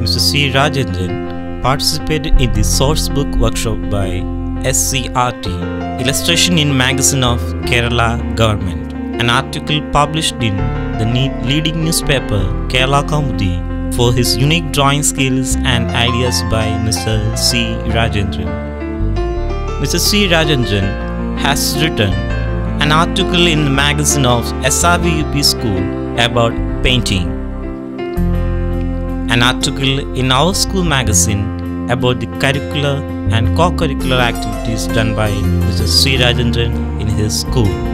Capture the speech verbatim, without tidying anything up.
Mister C. Rajendran participated in the source book workshop by S C R T, Illustration in Magazine of Kerala Government, an article published in the leading newspaper Kerala Kaumudi for his unique drawing skills and ideas by Mister C. Rajendran. Mister C. Rajendran has written an article in the magazine of S R V U P School about painting, an article in our school magazine about the curricular and co-curricular activities done by Mister C. Rajendran in his school.